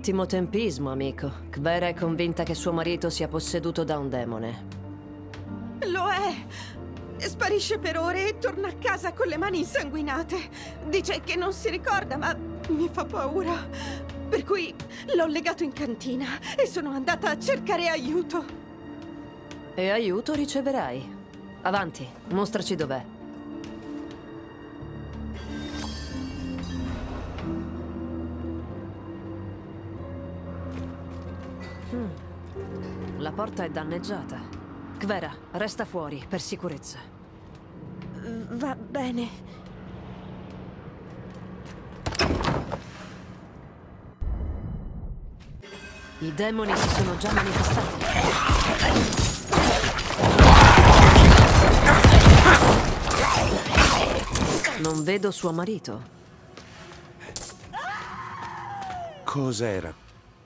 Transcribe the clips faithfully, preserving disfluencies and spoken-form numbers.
Ottimo tempismo, amico. Kvera è convinta che suo marito sia posseduto da un demone. Lo è! Sparisce per ore e torna a casa con le mani insanguinate. Dice che non si ricorda, ma mi fa paura. Per cui l'ho legato in cantina e sono andata a cercare aiuto. E aiuto riceverai. Avanti, mostraci dov'è. Hmm. La porta è danneggiata. Kvera, resta fuori, per sicurezza. Va bene. I demoni si sono già manifestati. Non vedo suo marito. Cos'era?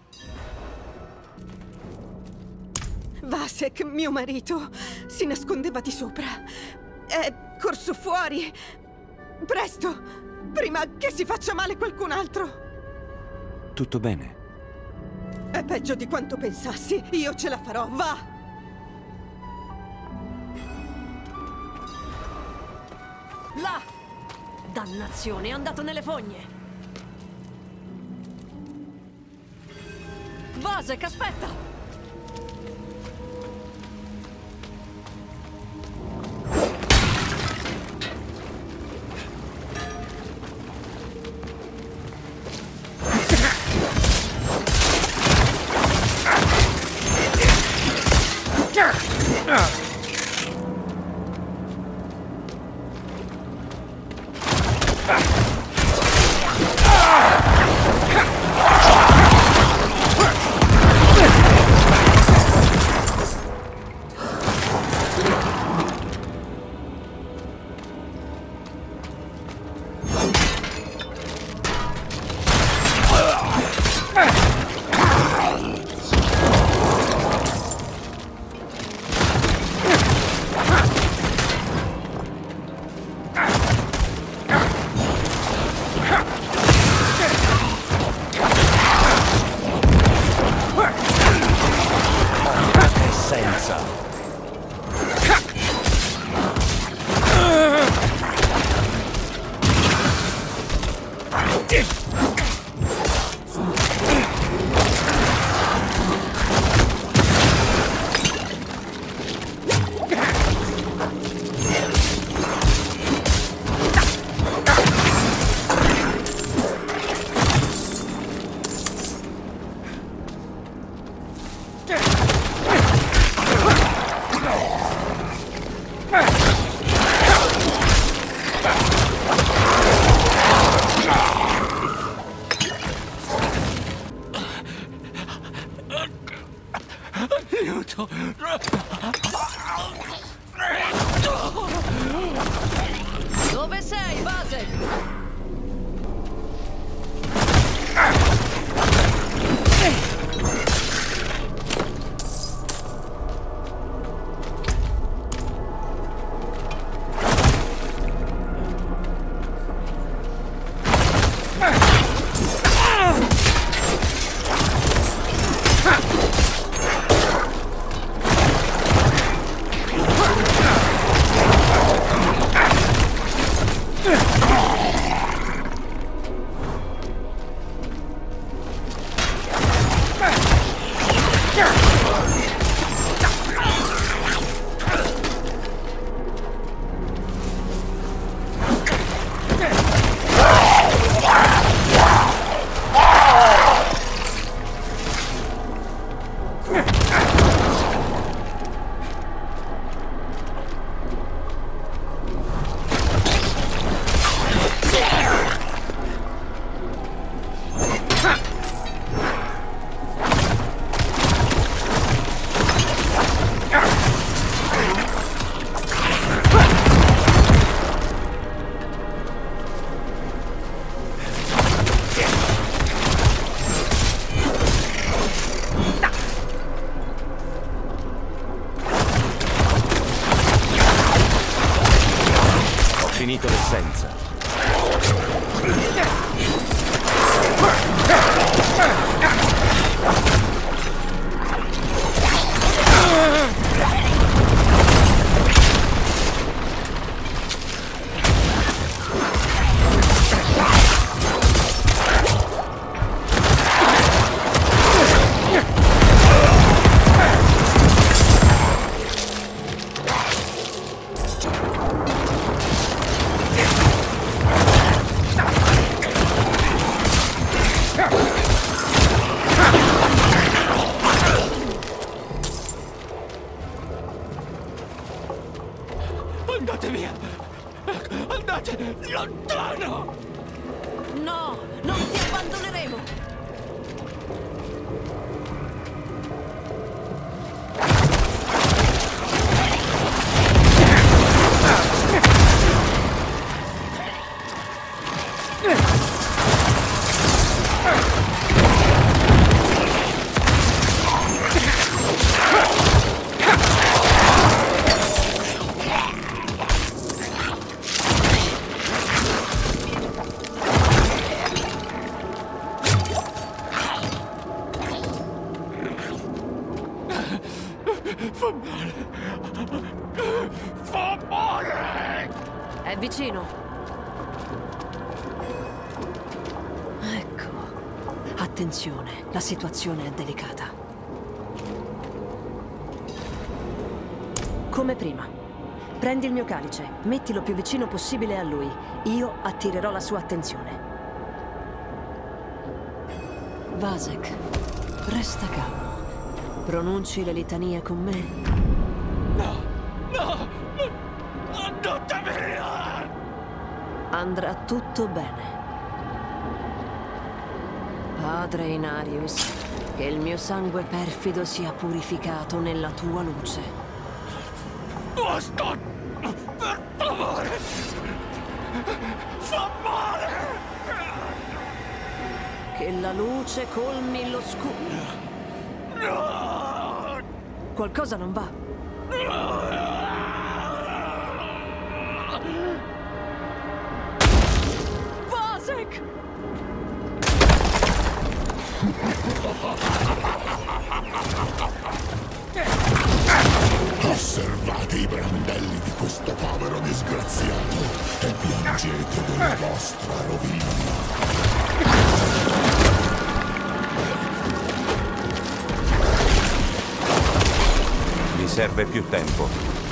Vasek, mio marito, si nascondeva di sopra. È corso fuori. Presto, prima che si faccia male qualcun altro. Tutto bene? È peggio di quanto pensassi. Io ce la farò, va! Là! Dannazione, è andato nelle fogne! Vasek, aspetta! Dove sei, Vasek? lontano! No, non ti abbandoneremo! Fa male! Fa male! È vicino. Ecco. Attenzione, la situazione è delicata. Come prima. Prendi il mio calice, mettilo più vicino possibile a lui. Io attirerò la sua attenzione. Vasek, resta calmo. Pronunci le litanie con me? No, no! Andate via! Andrà tutto bene. Padre Inarius, che il mio sangue perfido sia purificato nella tua luce. Basta! Per favore! Fa male! Che la luce colmi l'oscuro. No! Qualcosa non va. Vasek! Osservate i brandelli di questo povero disgraziato e piangete della vostra rovina. Mi serve più tempo.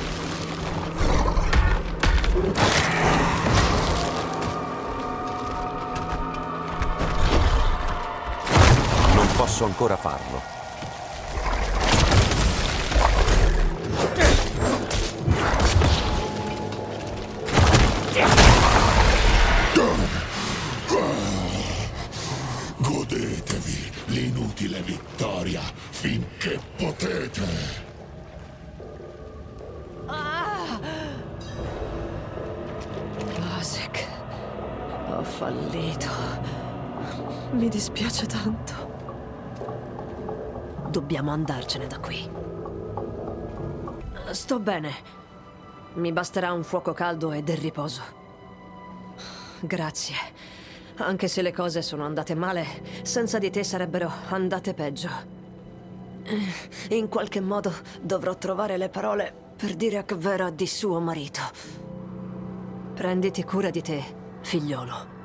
Non posso ancora farlo. Godetevi l'inutile vittoria finché potete. Vasek, ho fallito. Mi dispiace tanto. Dobbiamo andarcene da qui. Sto bene. Mi basterà un fuoco caldo e del riposo. Grazie. Anche se le cose sono andate male, senza di te sarebbero andate peggio. In qualche modo dovrò trovare le parole per dire a Kvera di suo marito. Prenditi cura di te, figliolo.